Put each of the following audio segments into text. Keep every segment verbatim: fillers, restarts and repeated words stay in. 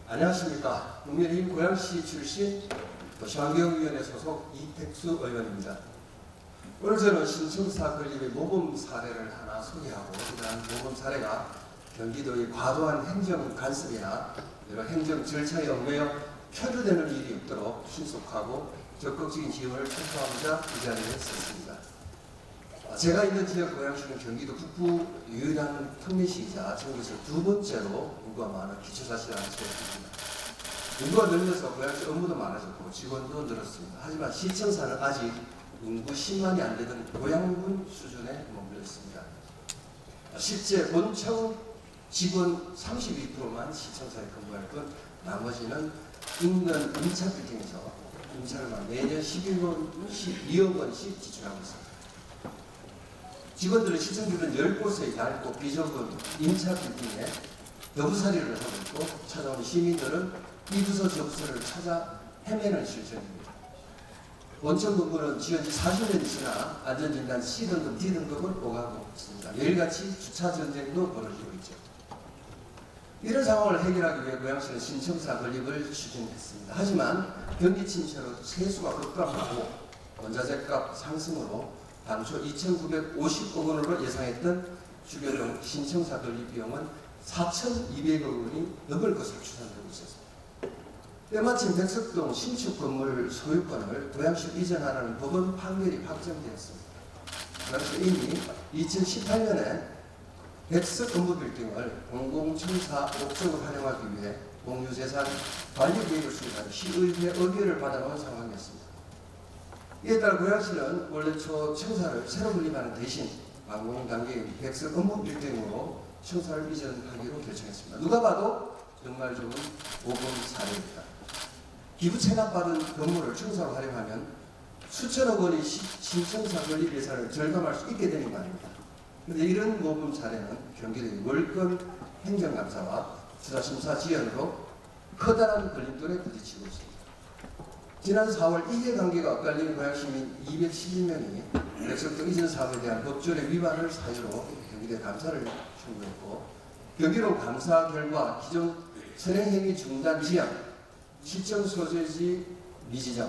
안녕하십니까. 국민의힘 고양시 출신 도시환경위원회 소속 이택수 의원입니다. 오늘 저는 신청사 건립의 모범 사례를 하나 소개하고, 이러한 모범 사례가 경기도의 과도한 행정 간섭이나 여러 행정 절차에 얽매여 표류되는 일이 없도록 신속하고 적극적인 지원을 촉구하고자 이 자리에 섰습니다. 제가 있는 지역 고양시는 경기도 북부 유일한 특례시이자 전국에서 두 번째로 인구가 많은 기초자치라는 지역입니다. 인구가 늘면서 고양시 업무도 많아졌고 직원도 늘었습니다. 하지만 시청사는 아직 인구 십만이 안 되던 고양군 수준에 머물러 있습니다. 실제 본청 직원 삼십이 퍼센트만 시청사에 근무할 뿐 나머지는 인근 임차 빌딩에서 임차를 매년 십이억 원씩 지출하고 있습니다. 직원들은 시청주는 열 곳의 얇고 비좁은 임차 빌딩에 여부살이를 하고 있고, 찾아온 시민들은 이 부서 저 부서를 찾아 헤매는 실정입니다. 원청 건물은 지은 지 사십 년이 지나 안전진단 C등급, D등급은 오가고 있습니다. 매일같이 주차 전쟁도 벌어지고 있죠. 이런 상황을 해결하기 위해 고양시는 신청사 건립을 추진했습니다. 하지만 경기 침체로 세수가 급감하고 원자재값 상승으로 당초 이천구백오십억 원으로 예상했던 주변동 신청사 건립 비용은 사천이백억 원이 넘을 것으로 추산되고 있었습니다. 때마침 백석동 신축 건물 소유권을 고양시로 이전하라는 법원 판결이 확정되었습니다. 고양시 이미 이천십팔 년에 백석 업무빌딩을 공공청사 목적으로 활용하기 위해 공유재산 관리계획을 수립한 시의회 의결을 받아놓은 상황이었습니다. 이에 따라 고양시는 원래 초 청사를 새로 건립하는 대신 공공단계인 백석 업무빌딩으로 청사를 이전하기로 결정했습니다. 누가 봐도 정말 좋은 모범 사례입니다. 기부 체납받은 건물을 청사로 활용하면 수천억 원의 신청사 건립 예산을 절감할 수 있게 되는 거 아닙니까? 그런데 이런 모범 사례는 경기도의 월권 행정감사와 수사심사 지연으로 커다란 걸림돌에 부딪히고 있습니다. 지난 사월 이해관계가 엇갈린 고양시민 이백십일 명이 백석동 이전 사업에 대한 법조례 위반을 사유로 경기도에 감사를 청구했고, 경기도 감사 결과 기존 선행행위 중단 지연, 시청 소재지 미지정,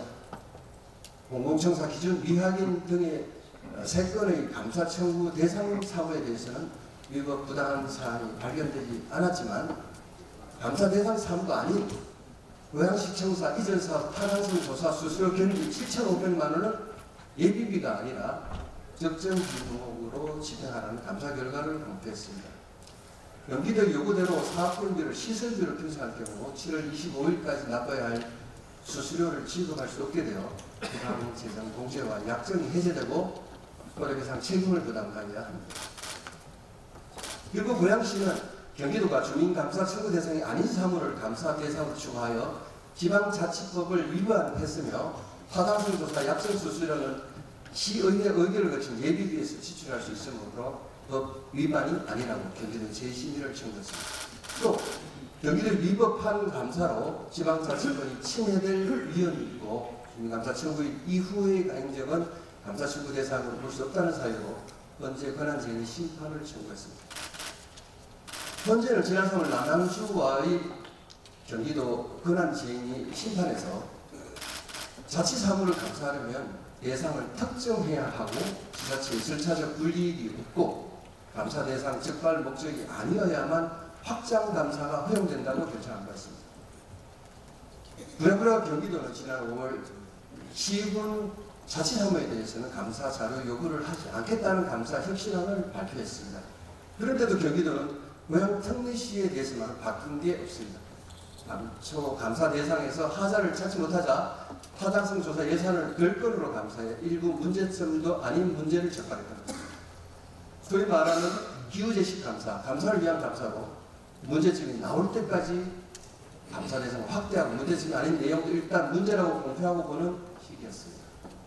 공공청사 기준 미확인 등의 세 건의 감사 청구 대상 사무에 대해서는 위법 부당한 사안이 발견되지 않았지만, 감사 대상 사무도 아닌 고양시 청사 이전 사업 타당성 조사 수수료 견비 칠천오백만 원은 예비비가 아니라 적정 비용으로 집행하라는 감사 결과를 공표했습니다. 경기도 요구대로 사업경비를 시설비로 편성할 경우 칠월 이십오일까지 납부해야 할 수수료를 지급할 수 없게 되어 부당재정 공제와 약정이 해제되고 손해배상 책임을 부담하여야 합니다. 결국 고양시는 경기도가 주민감사 청구 대상이 아닌 사무를 감사 대상으로 추가하여 지방자치법을 위반했으며, 타당성 조사 약정 수수료는 시의회 의결을 거친 예비비에서 지출할 수 있으므로 법 위반이 아니라고 경기도 재심의를 청구했습니다. 또 경기도 위법한 감사로 지방자치권이 침해될 위험이 있고, 주민감사 청구 이후의 행정은 감사 청구 대상으로 볼 수 없다는 사유로 헌재 권한쟁의 심판을 청구했습니다. 헌재는 지난 삼월 남양주와의 경기도 권한쟁의 심판에서 자치사무를 감사하려면 대상을 특정해야 하고 지자체의 절차적 불이익이 없고 감사 대상 적발 목적이 아니어야만 확장 감사가 허용된다고 결정한 바 있습니다. 그러므로 경기도는 지난 오월 시군 자치사무에 대해서는 감사 자료 요구를 하지 않겠다는 감사 혁신안을 발표했습니다. 그런데도 경기도는 고양 특례시에 대해서만 바뀐 게 없습니다. 감초 감사 대상에서 하자를 찾지 못하자 타당성 조사 예산을 별건으로 감사해 일부 문제점도 아닌 문제를 적발했다. 소위 말하는 기후제식 감사, 감사를 위한 감사로 문제점이 나올 때까지 감사 대상을 확대하고 문제점이 아닌 내용도 일단 문제라고 공표하고 보는 시기였습니다.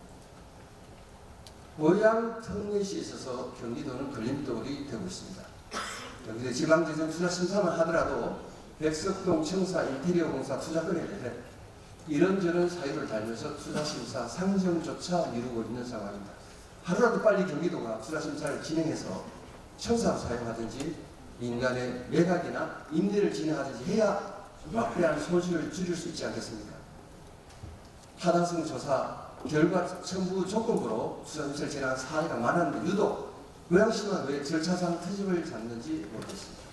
고양 특례시에 있어서 경기도는 걸림돌이 되고 있습니다. 경기도 지방재정 투자 심사만 하더라도 백석동 청사 인테리어 공사 투자건에 대해 이런저런 사유를 달면서 투자심사 상정조차 미루고 있는 상황입니다. 하루라도 빨리 경기도가 투자심사를 진행해서 청사로 사용하든지 민간의 매각이나 임대를 진행하든지 해야 막대한 손실을 줄일 수 있지 않겠습니까? 타당성 조사 결과 첨부 조건부로 수사검찰 진행한 사례가 많았는데 유독 고양시만 왜 절차상 트집을 잡는지 모르겠습니다.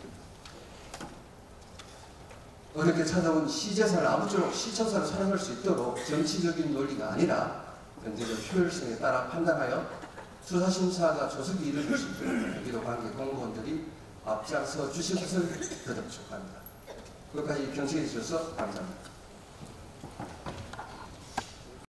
어렵게 찾아온 시재산을 아무쪼록 시청사로 사용할 수 있도록 정치적인 논리가 아니라 경제적 효율성에 따라 판단하여 수사심사가 조속히 이루어질 수 있도록 여기도 관계 공무원들이 앞장서 주신 것을 거듭 축하합니다. 끝까지 경청해 주셔서 감사합니다.